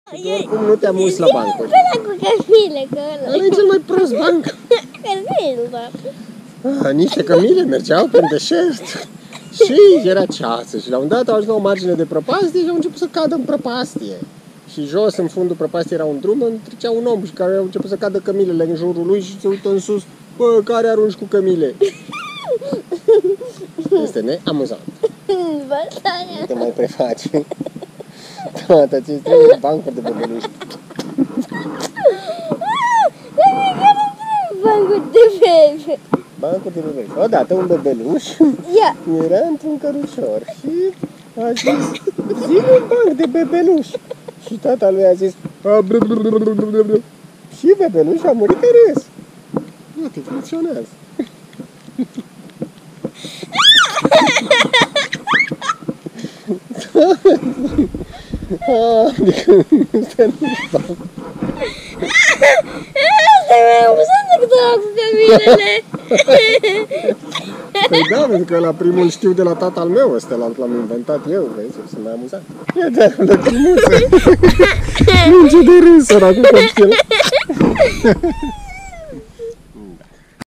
Oricum nu te-am muți la bancuri. Cu cămile, că ăla. Ăla e cel mai prost banc. Niște cămile mergeau pe deșert. Și era ceață și la un dat au ajuns la o margine de prăpastie și au început să cadă în prăpastie. Și jos, în fundul prăpastiei, era un drum unde trecea un om și care au început să cadă cămilele în jurul lui și se uită în sus. Bă, care arunci cu cămile? Este neamuzant. Nu te mai prefaci. Toată ți-ți trebuie bancuri de bebeluși. Bancuri de bebe. Bancuri de bebeluși. Odată un bebeluș era într-un cărucior și a zis, zi-mi un banc de bebeluș. Și tata lui a zis, și bebeluș a murit de râs. Uite, funcționează. Adică, ăsta nu-i banc. Asta e mai amuzant decât ăla cu cămilele. Păi da, pentru că la primul știu de la tatăl meu, ăsta l-am inventat eu, vezi, sunt mai amuzant. Ia de acolo, lăcrimuță. Plânge de râs, ăla cu copil.